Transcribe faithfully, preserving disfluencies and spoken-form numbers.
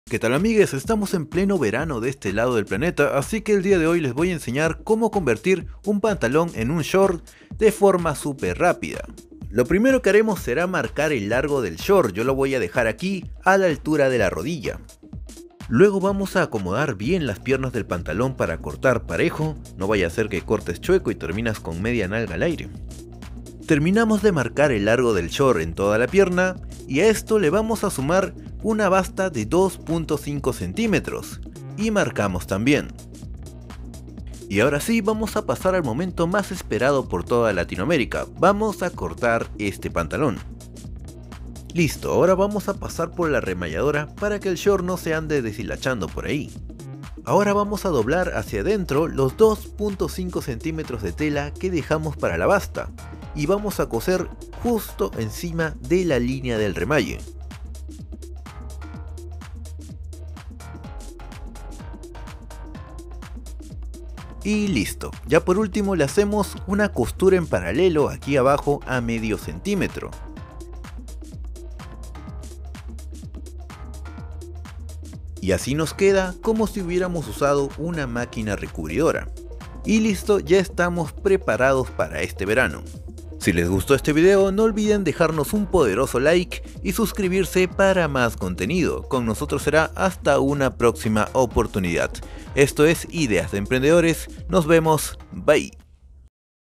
¿Qué tal amigues? Estamos en pleno verano de este lado del planeta, así que el día de hoy les voy a enseñar cómo convertir un pantalón en un short de forma súper rápida. Lo primero que haremos será marcar el largo del short, yo lo voy a dejar aquí a la altura de la rodilla. Luego vamos a acomodar bien las piernas del pantalón para cortar parejo, no vaya a ser que cortes chueco y terminas con media nalga al aire. Terminamos de marcar el largo del short en toda la pierna y a esto le vamos a sumar una basta de dos punto cinco centímetros y marcamos también. Y ahora sí vamos a pasar al momento más esperado por toda Latinoamérica, vamos a cortar este pantalón. Listo, ahora vamos a pasar por la remalladora para que el short no se ande deshilachando por ahí. Ahora vamos a doblar hacia adentro los dos punto cinco centímetros de tela que dejamos para la basta y vamos a coser justo encima de la línea del remalle. Y listo, ya por último le hacemos una costura en paralelo aquí abajo a medio centímetro. Y así nos queda como si hubiéramos usado una máquina recubridora. Y listo, ya estamos preparados para este verano. Si les gustó este video no olviden dejarnos un poderoso like y suscribirse para más contenido. Con nosotros será hasta una próxima oportunidad. Esto es Ideas de Emprendedores, nos vemos, bye.